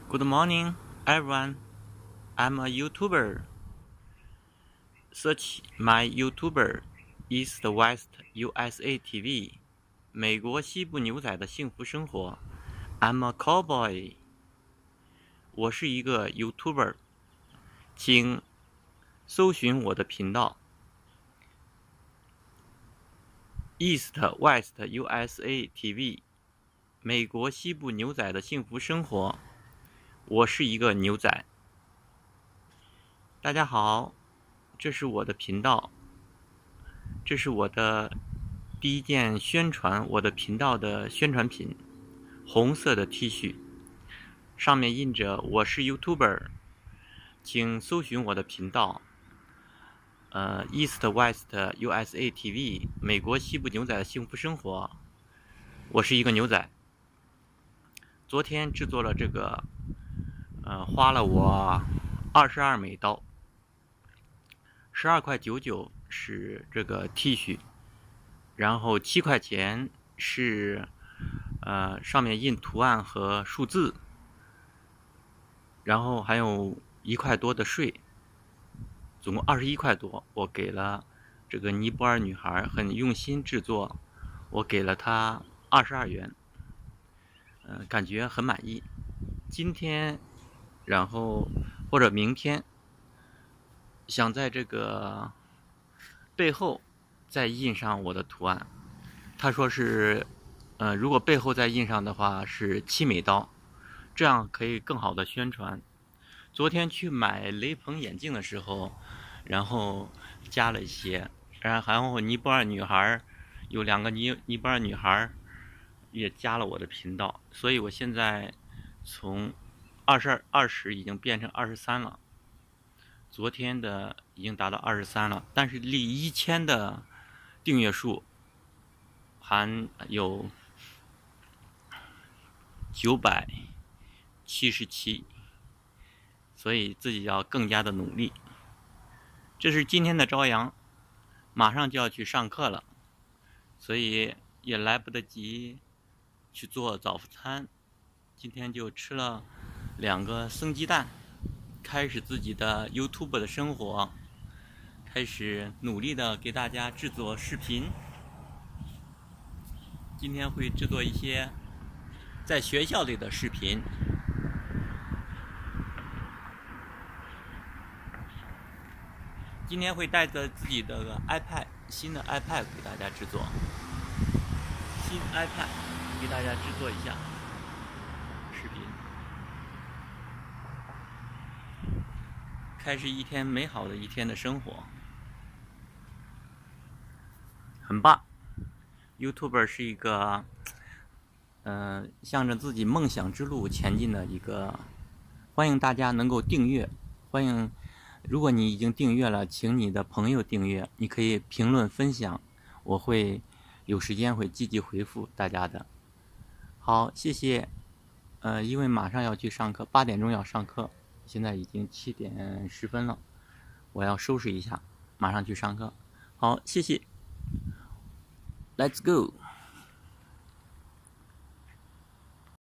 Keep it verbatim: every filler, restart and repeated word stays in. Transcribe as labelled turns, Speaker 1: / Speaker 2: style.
Speaker 1: Good morning, everyone. I'm a YouTuber. Search my YouTuber East West U S A T V. 美国西部牛仔的幸福生活。I'm a cowboy. 我是一个 YouTuber， 请搜寻我的频道 East West U S A T V。 美国西部牛仔的幸福生活。我是一个牛仔。大家好，这是我的频道，这是我的第一件宣传我的频道的宣传品，红色的 T 恤，上面印着我是 YouTuber， 请搜寻我的频道，呃 East West U S A T V， 美国西部牛仔的幸福生活。我是一个牛仔。昨天制作了这个，呃，花了我二十二美刀，十二块九九是这个 T 恤，然后七块钱是呃上面印图案和数字，然后还有一块多的税，总共二十一块多。我给了这个尼泊尔女孩，很用心制作，我给了她二十二元。呃，感觉很满意。今天，然后或者明天，想在这个背后再印上我的图案。他说是，呃，如果背后再印上的话是七美刀，这样可以更好的宣传。昨天去买雷朋眼镜的时候，然后加了一些，然后尼泊尔女孩有两个尼尼泊尔女孩。也加了我的频道，所以我现在从二十二二十已经变成二十三了。昨天的已经达到二十三了，但是离一千的订阅数还有九百七十七，所以自己要更加的努力。这是今天的朝阳，马上就要去上课了，所以也来不得及去做早餐，今天就吃了两个生鸡蛋，开始自己的 YouTube 的生活，开始努力的给大家制作视频。今天会制作一些在学校里的视频，今天会带着自己的 iPad 新的 iPad 给大家制作，新 iPad给大家制作一下视频，开始一天美好的一天的生活，很棒。YouTuber 是一个，嗯、呃，向着自己梦想之路前进的一个，欢迎大家能够订阅，欢迎，如果你已经订阅了，请你的朋友订阅，你可以评论分享，我会有时间会积极回复大家的。好，谢谢。呃，因为马上要去上课，八点钟要上课，现在已经七点十分了，我要收拾一下，马上去上课。好，谢谢。Let's go.